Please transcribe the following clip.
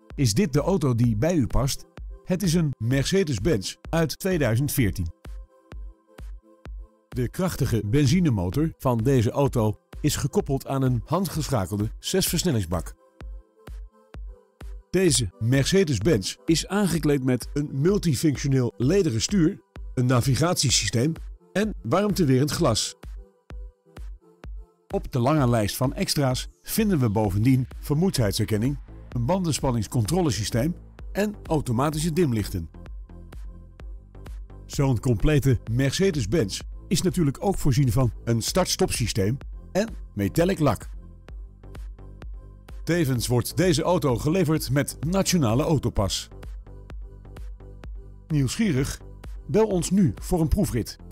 Is dit de auto die bij u past? Het is een Mercedes-Benz uit 2014. De krachtige benzinemotor van deze auto is gekoppeld aan een handgeschakelde 6-versnellingsbak. Deze Mercedes-Benz is aangekleed met een multifunctioneel lederen stuur, een navigatiesysteem en warmtewerend glas. Op de lange lijst van extra's vinden we bovendien vermoeidheidsherkenning, een bandenspanningscontrolesysteem en automatische dimlichten. Zo'n complete Mercedes-Benz is natuurlijk ook voorzien van een start-stop systeem en metallic lak. Tevens wordt deze auto geleverd met Nationale Autopas. Nieuwsgierig? Bel ons nu voor een proefrit.